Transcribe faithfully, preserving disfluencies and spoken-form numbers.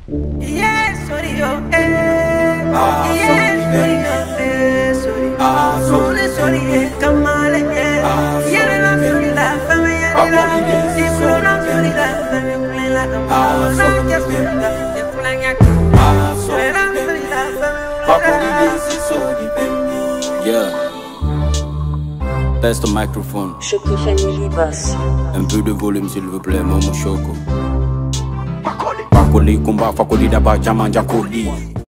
Yes, sorry, yo, eh. Yes, sorry, yo, eh, sorry. Sorry, sorry, eh, come on, eh. Yeah, la sorry, la femme, yeah, la. Si vous non sorry, la femme, vous voulez la femme. Non, just sorry, la femme, vous voulez la femme. Sorry, la sorry, la femme. Yeah. Test the microphone. Choco Family Boss. Un peu de volume s'il vous plaît, Momo Choco. Pakoli, combat, fakoli, d'abord, jaman, jakoli.